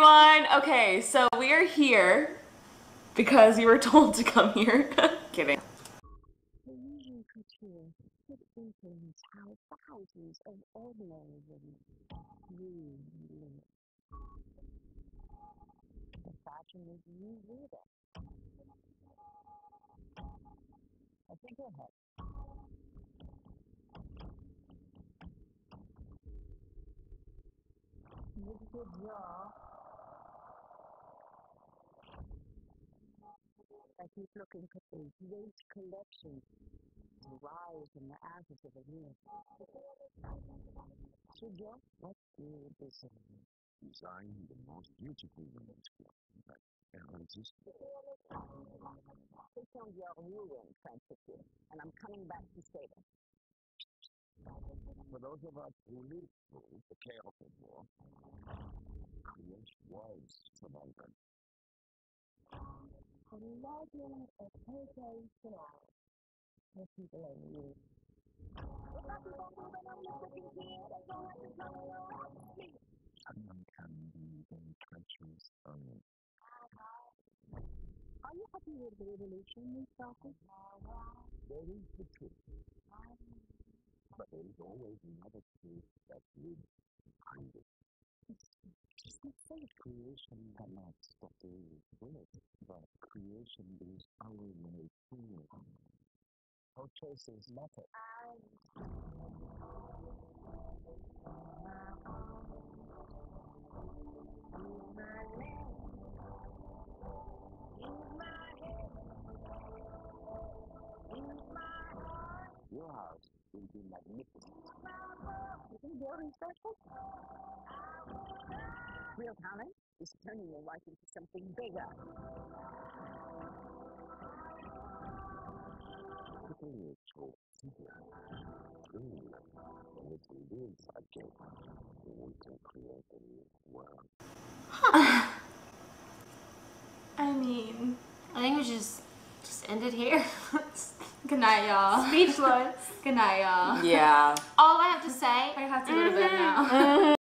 everyone. Okay, so we are here because you were told to come here. Kidding. The usual couture could influence how thousands of ordinary women view women. The fashion review reader. I think ahead. With good jaw. I keep looking at the great collection to rise in the ashes of the year. Suggest what good design? Design the most beautiful women's clothing that ever existed. They found your ruin, Francisco, and I'm coming back to save it. For those of us who lived through the chaos of war, creation was survival. Imagine a paradise now where people are new. Someone can be very treacherous early. Are you happy with the revolution we started? There is the truth. But there is always another truth that lives behind it. It's not say creation cannot stop the world, but creation is our way forward. Our choices matter. Your house will be magnificent. You think building special? Real talent is turning your life into something bigger. People will talk together. And if we live again, we can create a new world. I mean, I think we should just end it here. Good night, y'all. speechless. Good night, y'all. Yeah. All I have to say, I have to go to bed now.